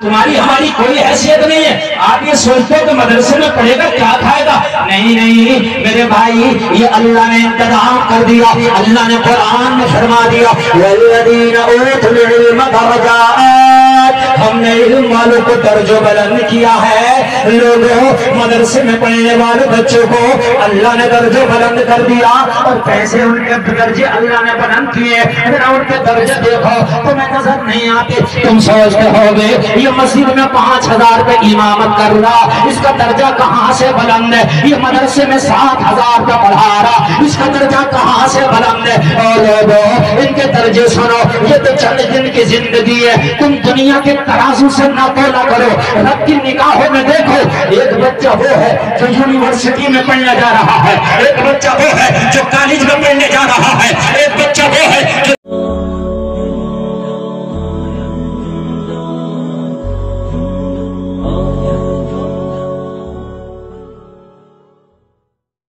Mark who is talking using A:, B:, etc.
A: تمہاری ہماری کوئی حیثیت نہیں ہے. آپ یہ سوچتے ہو کہ مدرسے میں پڑھے گا کیا کھائے گا؟ نہیں نہیں میرے بھائی، یہ اللہ نے انتظام کر دیا. اللہ نے قرآن میں فرما دیا والذین اوتوا العلم درجات، ہم نے علم والوں کو درجہ بلند کیا ہے. لوگوں، مدرسے میں پڑھنے والے بچوں کو اللہ نے درجہ بلند کر دیا. اور کیسے ان کے درجے اللہ نے بلند کیے؟ ذرا ان کے درجے دیکھو، تمہیں نظر نہیں آتے. تم سوچتے ہوگے یہ مسجد میں 5000 روپے امامت کر رہا، اس کا درجہ کہاں سے بلند ہے؟ یہ مدرسے میں 7000 روپے پڑھا رہا، اس کا درجہ کہاں سے بلند ہے؟ اور لوگوں، ان کے درجے سنو، یہ تو چند دن کی زندگی ہے. تم دنیا کے ترازو سے نہ تولا کرو. رب کی نگاہوں میں دیکھو، ایک بچہ وہ ہے جو یونیورسٹی میں پڑھنے جا رہا ہے، ایک بچہ وہ ہے جو کالج میں پڑھنے جا رہا ہے، ایک بچہ وہ ہے جو